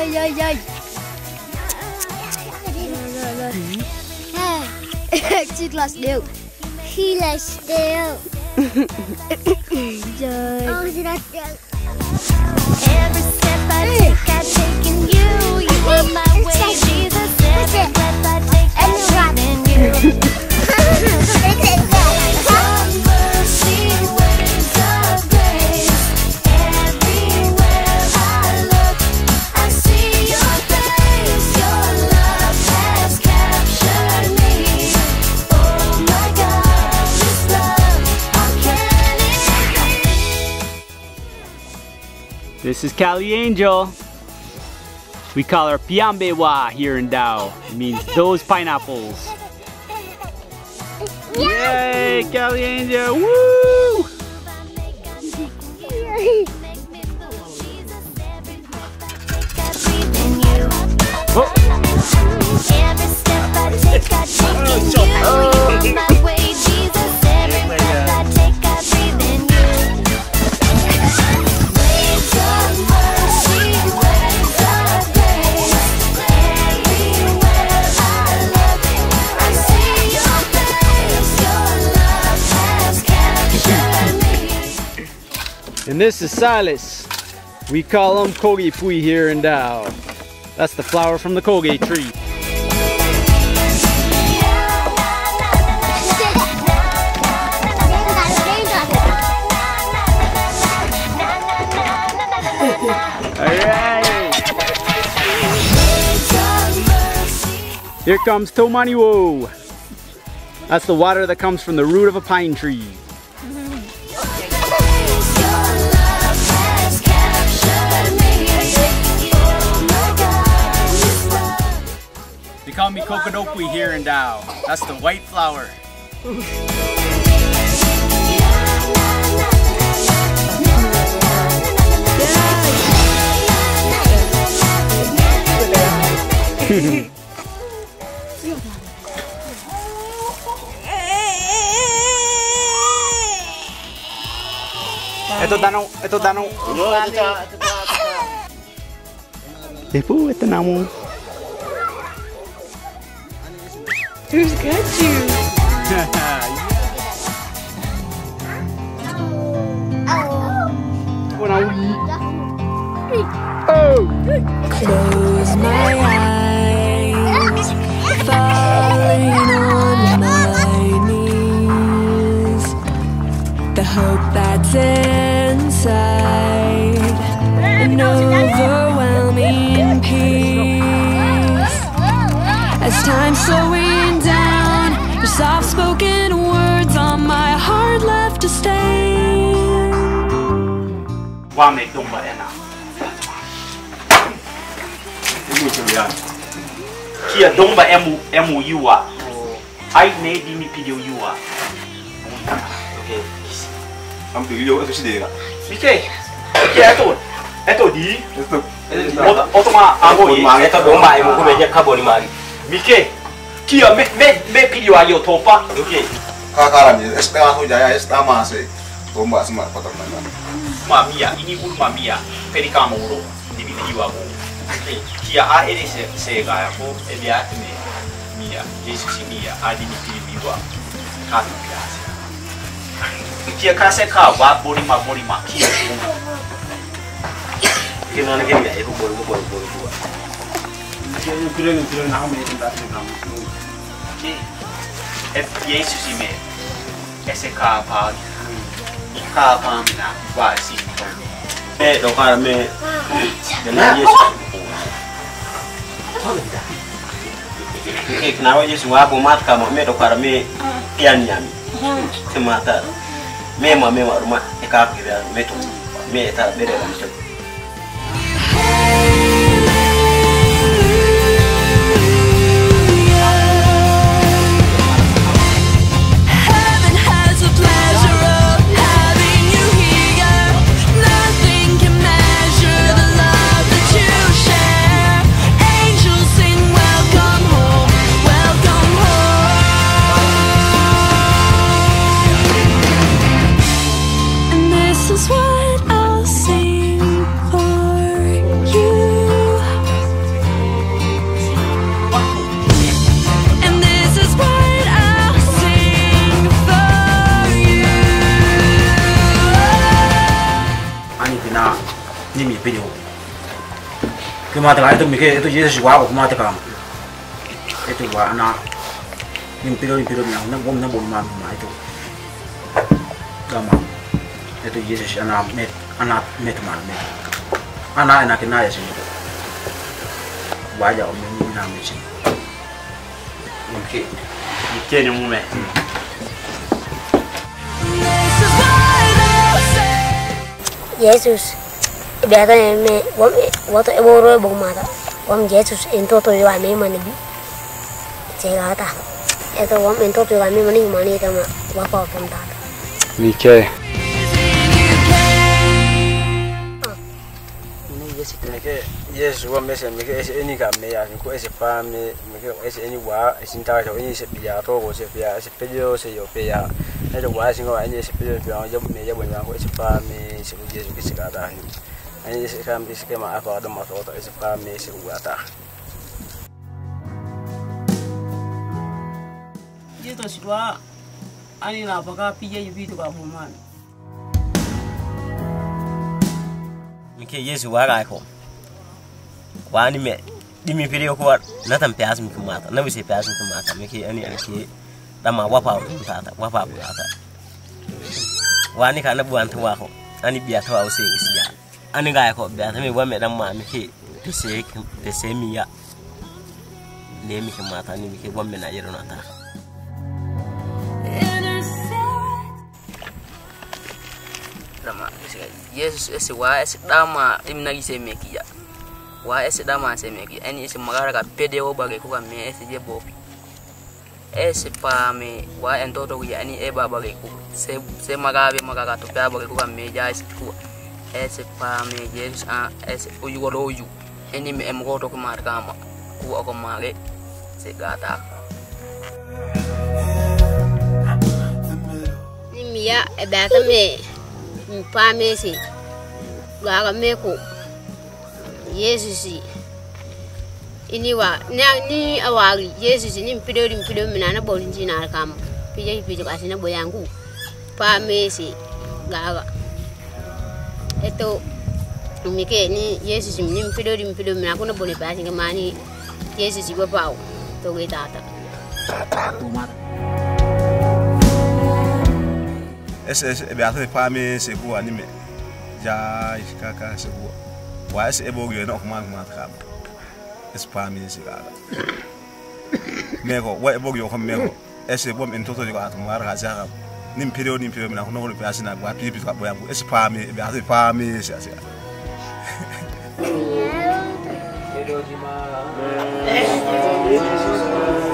Dây. Chị là đều. He likes still. Trời. Oh, she likes still. Every step I take, I'm taking you. You are my way, Jesus. Every breath I take, I'm breathing you. Mercy, waves of grace. Everywhere I look, I see your face. Your love has captured me. Oh my God, this love, how can it be? This is Cali Angel. We call her Piambewa here in Dao. It means those pineapples. Yay, Cali Angel! Woo! Oh. Every step I take, I take in you. You're my way, Jesus. Every breath I take, I breathe in you. Waves of mercy, waves of grace. Everywhere I look, I see your face. Your love has captured me. And this is Silas. We call him Kogi Pui here in Dao. That's the flower from the Kogi tree. Alright! Here comes Tomaniwo. That's the water that comes from the root of a pine tree. They call me Kokodopui here in Dao. That's the white flower. Ito tanong. Depo, ito na mo. Who's got you? Close my eyes, falling on my knees. The hope that's inside, an overwhelming peace. As time's slowing down, your soft-spoken words on my heart left to stay. Wa make dong ba ena. Kia dong ba emu yuwa. Ai ne di mi video yuwa. Okay. Am video itu sih dia. Mike. Kia eto di. Otoma ago yi. Eto dong ba emu ko meja kaboni mari. Mike. Kia me video ayo topa. Okay. Kakaran ya, setengah aku jaya, setengah masih. Bomba semua kotor mana. Mamia, ini pun mamia. Perikama uro di video aku. Kia a ere se ga aku ebia me mia. Jesus mia adi ni video. Kan biasa. Kia kase ka wa bori ma kia. Kena lagi ni aku boleh buat. Kia ni kira nak me tentang kamu. Jesus me. Ese ka pa mina wa si. Dokar me. Dengan Yesus. Kenapa Yesus wa bomat kamu me dokar me kian nyami. Semata. Mema rumah ekak kira me tu. Me tak beda macam. This is what I'll sing ani kina ni mi video kuma ta itu mike itu Yesus wa kuma ta kam itu wa ana ni video na bom ma itu kama itu Yesus ana met man ana kina ya sih wa ya om ni na mi sih oke ni mu me Yesus biasa me waktu eboro mata Yesus into to yo ame mani bi celata itu into to yo ame mani kama wapa kanta Mike Yesus wa mese mike ese eni ka me ya ko ese pa me mike ese eni wa ese nta ka eni se biya to ko se biya ese pejo se yo pe ya ese wa singo eni ese pejo biya yo me ya bonya ko ese pa me se Yesus ke se ka da ni eni ese ka me se ke ma apa da ma to ese pa me se wa ta Jito sidwa ani na baka piye yubi to ka fuman Mike Yesu wa ga ko wani me dimi video ko na tan pias mi kumata na bise pias mi kumata Mike ani ke dama wapa tata wani kana buan tuwa ko ani biya tawa use isiya ani ga ko biya ta me wa me dan ma Mike pese mi ya ne mi kumata ni Mike wa me na yero na ta Yesus ese wa ese dama timna gise mekia wa ese dama se mekia ani ese magara ka pede o bage ko me ese je bopi ese pa me wa entoto ya ani e baba ge ko se magabe magaga to pa bage ko me ja ese ko ese pa me Yesus ese o yugo do yu ani me em go to ko mar kama ku ko mare se gata ni miya e bata me pa me si gaga meko Yesus ini wa ni awari Yesus ni mpido mina na bolin jina kam pije asina boyangu pa me si gaga eto mike ni Yesus ni mpido mina kuna bolin pa singa mani Yesus go pau to ge tata ese be ate pa me se ko anime ja iskaka se ko wa ese ebo gyo no kuma ka ese pa me se ga mego wa ebo gyo ko mego ese bom en toto ga atuma ra ja nim period na ko no pe asina gwa pipi ka boyangu ese pa me be ate pa me se ase Hello,